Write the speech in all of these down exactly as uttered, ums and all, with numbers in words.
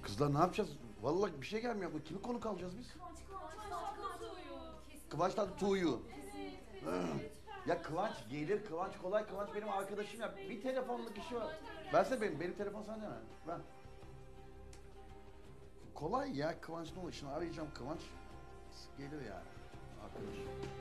Kızlar ne yapacağız? Vallahi bir şey gelmiyor. Bu kimi konuk alacağız biz? Kıvanç, Kıvanç, Kıvanç Tatlıtuğ'u. Kıvanç Tatlıtuğ'u. Evet, Ya Kıvanç gelir, Kıvanç kolay, Kıvanç benim arkadaşım ya. Bir telefonluk işi var. Versene benim, benim telefon sende mi? Ver. Kolay ya Kıvanç ne olur? Şimdi arayacağım Kıvanç. Gelir yani. Arkadaş.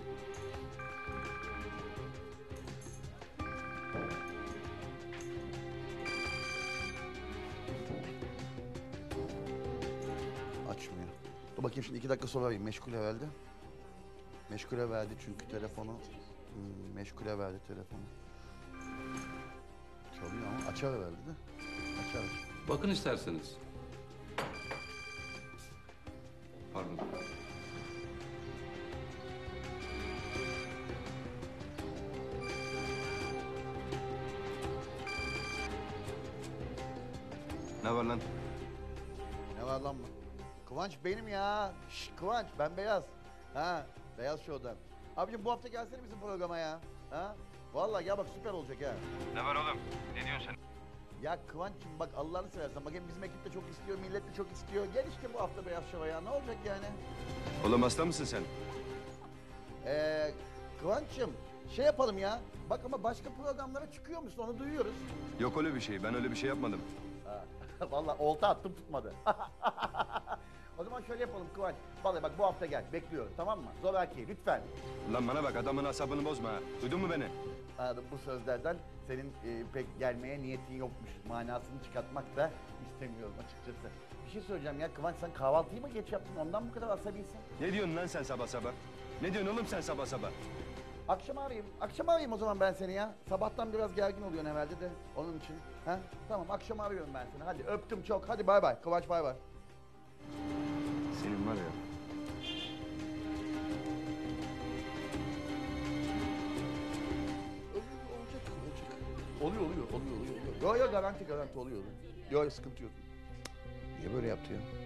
Açmıyor. Dur bakayım şimdi iki dakika sonra arayayım. Meşgul herhalde. Meşgule verdi çünkü telefonu. Hmm, meşgule verdi telefonu. Çalıyor ama açar herhalde de. Açar. Bakın isterseniz. Pardon. Ne var lan? Ne var lan mı? Kıvanç benim ya. Şş, Kıvanç ben Beyaz. Ha Beyaz Show'dan. Abicim bu hafta gelsene bizim programa ya. Ha? Vallahi ya bak süper olacak ha. Ne var oğlum? Ne diyorsun sen? Ya Kıvanç'cığım bak Allah'ını seversen. Bak hem bizim ekip de çok istiyor, millet de çok istiyor. Gel işte bu hafta Beyaz Show'a ya. Ne olacak yani? Oğlum hasta mısın sen? Ee, Kıvanç'cığım şey yapalım ya. Bak ama başka programlara çıkıyor musun? Onu duyuyoruz. Yok öyle bir şey. Ben öyle bir şey yapmadım. Ha. Vallahi olta attım tutmadı. O zaman şöyle yapalım Kıvanç. Vallahi bak bu hafta gel. Bekliyorum tamam mı? Zoraki lütfen. Lan bana bak adamın asabını bozma ha. Duydun mu beni? Anladım bu sözlerden senin e, pek gelmeye niyetin yokmuş. Manasını çıkartmak da istemiyorum açıkçası. Bir şey söyleyeceğim ya Kıvanç sen kahvaltıyı mı geç yaptın? Ondan bu kadar asabisin. Ne diyorsun lan sen sabah sabah? Ne diyorsun oğlum sen sabah sabah? Akşam arayayım. Akşam arayayım o zaman ben seni ya. Sabahtan biraz gergin oluyorsun herhalde de onun için. Ha? Tamam akşam arıyorum ben seni. Hadi öptüm çok. Hadi bay bay. Kıvanç bay bay. Senin var ya. Olacak, olacak. Oluyor, oluyor, oluyor, oluyor. Yo yo garanti garanti oluyor. Yo yo sıkıntı yok. Niye böyle yaptı ya?